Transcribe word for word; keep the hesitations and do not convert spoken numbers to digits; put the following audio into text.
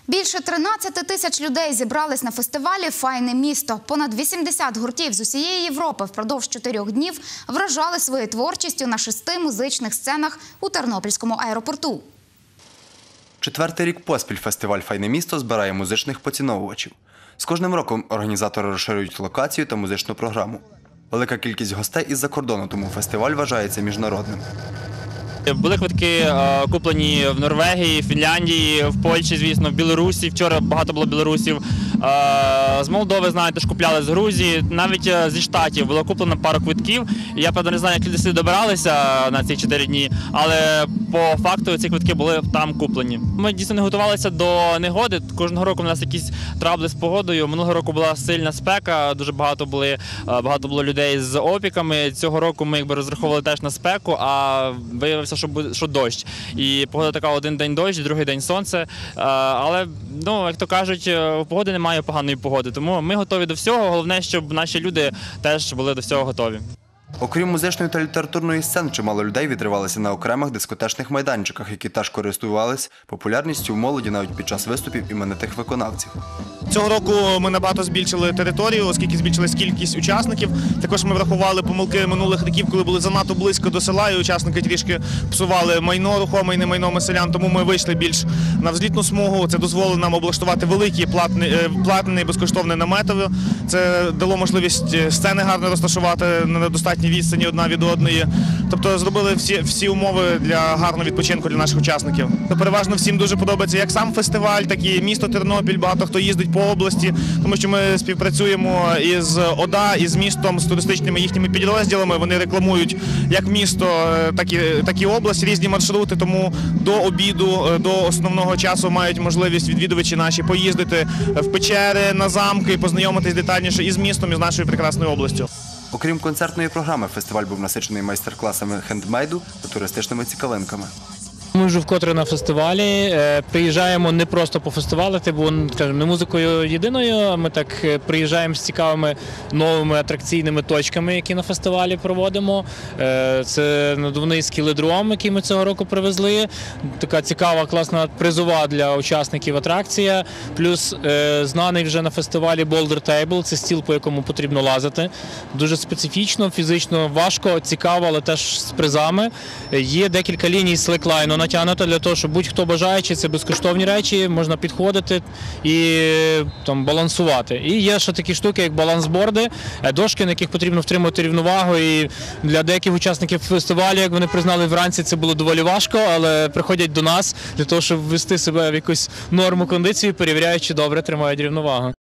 Більше тринадцяти тисяч людей зібрались на фестивалі «Файне місто». Понад вісімдесят гуртів з усієї Європи впродовж чотирьох днів вражали своєю творчістю на шести музичних сценах у Тернопільському аеропорту. Четвертий рік поспіль фестиваль «Файне місто» збирає музичних поціновувачів. З кожним роком організатори розширюють локацію та музичну програму. Велика кількість гостей із-за кордону, тому фестиваль вважається міжнародним. Були квитки куплені в Норвегії, Фінляндії, в Польщі, звісно, в Білорусі. Вчора багато було білорусів. З Молдови, знаєте, ж купляли, з Грузії, навіть зі Штатів було куплено пару квитків. Я, правда, не знаю, як люди сюди добиралися на ці чотири дні, але по факту ці квитки були там куплені. Ми дійсно не готувалися до негоди. Кожного року у нас якісь трабли з погодою. Минулого року була сильна спека, дуже багато, були, багато було людей з опіками. Цього року ми якби розраховували теж на спеку, а виявився, що буде що дощ. І погода така: один день дощ, другий день сонце. Але, ну, як то кажуть, у погоди немає поганої погоди. Тому ми готові до всього. Головне, щоб наші люди теж були до всього готові. Окрім музичної та літературної сцен, чимало людей відривалися на окремих дискотечних майданчиках, які теж користувались популярністю в молоді навіть під час виступів іменитих виконавців. Цього року ми набагато збільшили територію, оскільки збільшилась кількість учасників. Також ми врахували помилки минулих років, коли були занадто близько до села, і учасники трішки псували майно рухоме і не майно селян. Тому ми вийшли більш на взлітну смугу. Це дозволило нам облаштувати великі платні безкоштовні наметові. Це дало можливість сцени гарно розташувати на достатній відстані одна від одної. Тобто зробили всі, всі умови для гарного відпочинку для наших учасників. Переважно всім дуже подобається як сам фестиваль, так і місто Тернопіль. Багато хто їздить по області, тому що ми співпрацюємо із ОДА, із містом, з туристичними їхніми підрозділами. Вони рекламують як місто, так і, так і область, різні маршрути, тому до обіду, до основного часу мають можливість відвідувачі наші поїздити в печери, на замки, познайомитись детальніше із містом, із нашою прекрасною областю. Окрім концертної програми, фестиваль був насичений майстер-класами хендмейду та туристичними цікавинками. Ми вже вкотре на фестивалі. Приїжджаємо не просто пофестивалити, бо, скажімо, не музикою єдиною. Ми так приїжджаємо з цікавими новими атракційними точками, які на фестивалі проводимо. Це надувний скеледром, який ми цього року привезли. Така цікава, класна призова для учасників атракція. Плюс знаний вже на фестивалі Boulder Table. Це стіл, по якому потрібно лазити. Дуже специфічно, фізично важко, цікаво, але теж з призами. Є декілька ліній слеклайну натягнуто для того, щоб будь-хто бажаючи, це безкоштовні речі, можна підходити і там балансувати. І є ще такі штуки, як балансборди, дошки, на яких потрібно втримувати рівновагу. І для деяких учасників фестивалю, як вони признали вранці, це було доволі важко, але приходять до нас для того, щоб ввести себе в якусь норму кондиції, перевіряючи, чи добре тримають рівновагу.